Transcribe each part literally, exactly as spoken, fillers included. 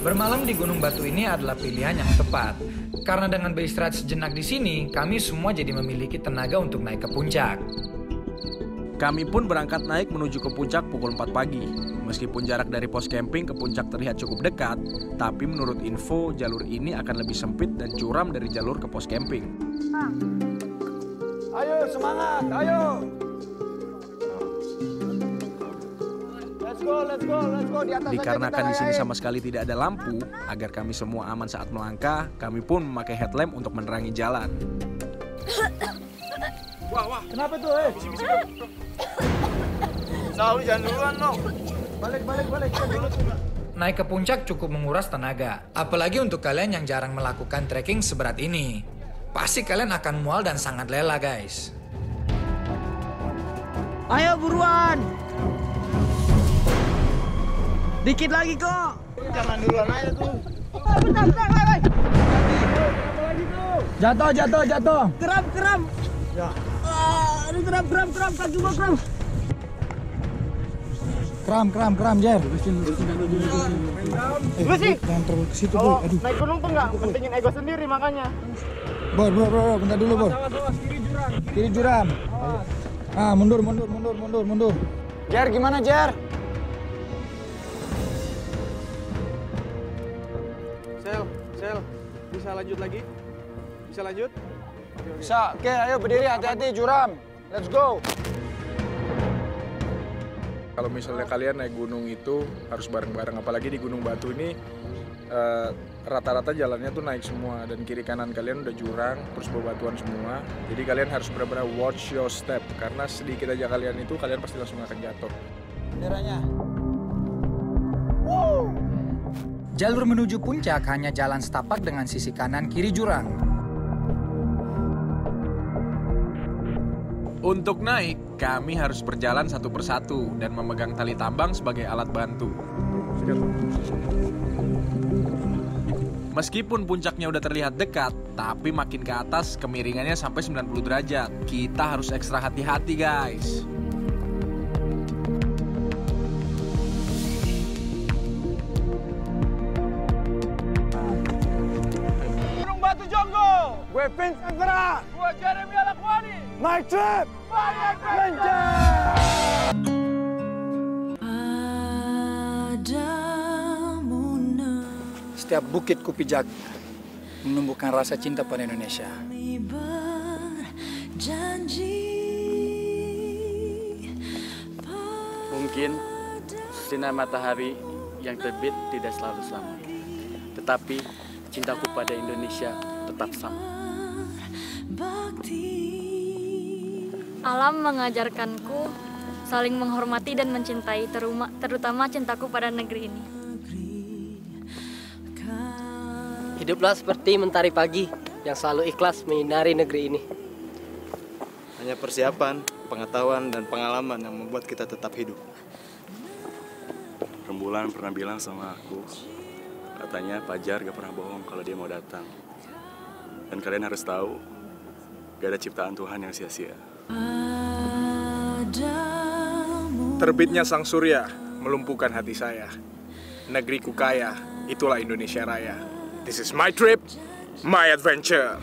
Bermalam di Gunung Batu ini adalah pilihan yang tepat. Karena dengan beristirahat sejenak di sini, kami semua jadi memiliki tenaga untuk naik ke puncak. Kami pun berangkat naik menuju ke puncak pukul empat pagi. Meskipun jarak dari pos camping ke puncak terlihat cukup dekat, tapi menurut info jalur ini akan lebih sempit dan curam dari jalur ke pos camping. Ayo semangat, ayo! Let's go, let's go, let's go. Di atas Dikarenakan di sini sama sekali tidak ada lampu, agar kami semua aman saat melangkah, kami pun memakai headlamp untuk menerangi jalan. Wah, wah. Kenapa tuh, eh? Bisi-bisi. Selalu jangan duluan, no. Balik, balik, balik. Naik ke puncak cukup menguras tenaga. Apalagi untuk kalian yang jarang melakukan trekking seberat ini. Pasti kalian akan mual dan sangat lelah, guys. Ayo buruan! Dikit lagi kok. Jangan duluan aja tuh. Oh, bentar, bentar, woi, woi. Apa lagi tuh? Jatuh, jatuh, jatuh. Keram, keram. Ya. Ah, aduh, keram, keram, keram, kaki gua keram. Keram, keram, keram, Jer. Bersih. Jangan terlalu ke situ, Kalau Boy. Aduh. naik gunung tuh nggak pentingin ego sendiri makanya. Bor, bor, bor, bentar dulu, Bor. Awas, awas, kiri jurang. Kiri jurang. Ah, mundur, mundur, mundur, mundur, mundur. Jer, gimana, Jer? Sel, Sel, bisa lanjut lagi? Bisa lanjut? Bisa. Oke, ayo berdiri, hati-hati, juram. Let's go. Kalau misalnya kalian naik gunung itu harus bareng-bareng, apalagi di Gunung Batu ini eh, rata-rata jalannya tuh naik semua dan kiri kanan kalian udah jurang, terus bebatuan semua. Jadi kalian harus benar-benar watch your step karena sedikit aja kalian itu kalian pasti langsung akan jatuh. Benderanya. Jalur menuju puncak hanya jalan setapak dengan sisi kanan kiri jurang. Untuk naik, kami harus berjalan satu persatu dan memegang tali tambang sebagai alat bantu. Meskipun puncaknya udah terlihat dekat, tapi makin ke atas kemiringannya sampai sembilan puluh derajat. Kita harus ekstra hati-hati, guys. Gunung Batu Jonggo. Gue Vince Anggra. Gua Jeremy Alakwani. My trip. My Setiap bukit kupijak menumbuhkan rasa cinta pada Indonesia. Mungkin sinar matahari yang terbit tidak selalu sama, tetapi cintaku pada Indonesia tetap sama. Alam mengajarkanku saling menghormati dan mencintai, teruma, terutama cintaku pada negeri ini. Hiduplah seperti mentari pagi yang selalu ikhlas menyinari negeri ini. Hanya persiapan, pengetahuan, dan pengalaman yang membuat kita tetap hidup. Rembulan pernah bilang sama aku, katanya Fajar gak pernah bohong kalau dia mau datang. Dan kalian harus tahu, gak ada ciptaan Tuhan yang sia-sia. Terbitnya sang surya melumpuhkan hati saya. Negeriku kaya, itulah Indonesia Raya. This is my trip, my adventure.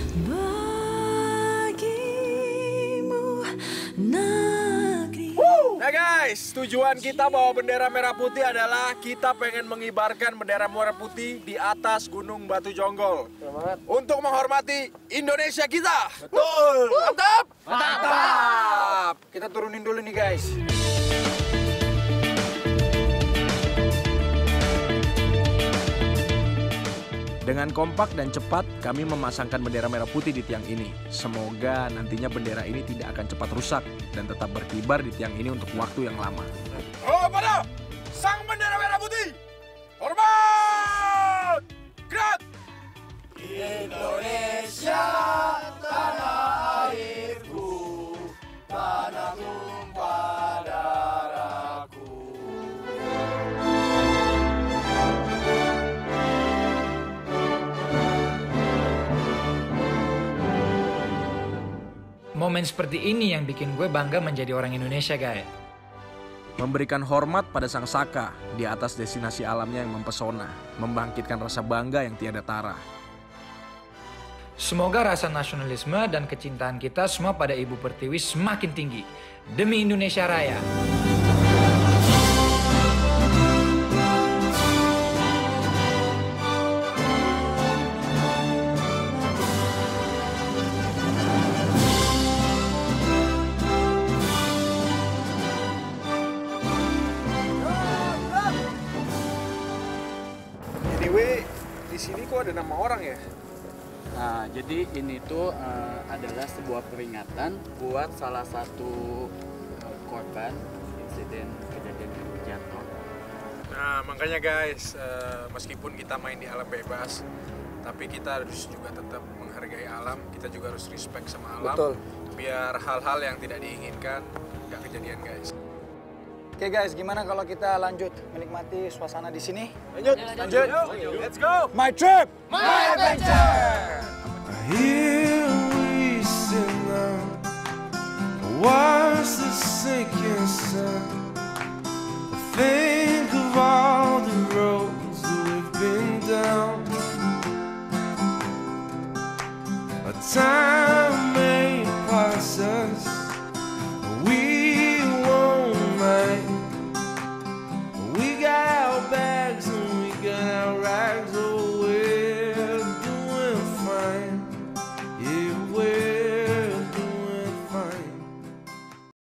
Nah guys, tujuan kita bawa bendera merah putih adalah kita pengen mengibarkan bendera merah putih di atas Gunung Batu Jonggol. Untuk menghormati Indonesia kita. Betul. Mantap! Mantap. Kita turunin dulu nih guys. Dengan kompak dan cepat, kami memasangkan bendera merah putih di tiang ini. Semoga nantinya bendera ini tidak akan cepat rusak dan tetap berkibar di tiang ini untuk waktu yang lama. Oh, pada sang bendera merah putih. Hormat! Gerak! Indonesia, tanah airku, tanah tumpah darahku. Momen seperti ini yang bikin gue bangga menjadi orang Indonesia, guys. memberikan hormat pada Sang Saka di atas destinasi alamnya yang mempesona, membangkitkan rasa bangga yang tiada tara. Semoga rasa nasionalisme dan kecintaan kita semua pada Ibu Pertiwi semakin tinggi. Demi Indonesia Raya. Anyway, di sini kok ada nama orang ya? Nah, jadi ini tuh uh, adalah sebuah peringatan buat salah satu uh, korban insiden kejadian jatuh. Nah, makanya guys, uh, meskipun kita main di alam bebas, tapi kita harus juga tetap menghargai alam, kita juga harus respect sama alam. Betul. Biar hal-hal yang tidak diinginkan nggak kejadian guys. Oke guys, gimana kalau kita lanjut menikmati suasana di sini? Lanjut, lanjut. Let's go. My trip, my adventure. Here we sit now, watch the sinking sun. Think of all the roads that we've been down. A time